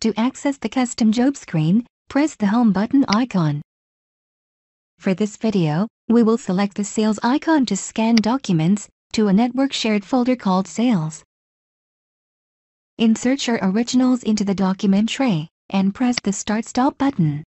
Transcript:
To access the custom job screen, press the Home button icon. For this video, we will select the Sales icon to scan documents to a network shared folder called Sales. Insert your originals into the document tray, and press the Start-Stop button.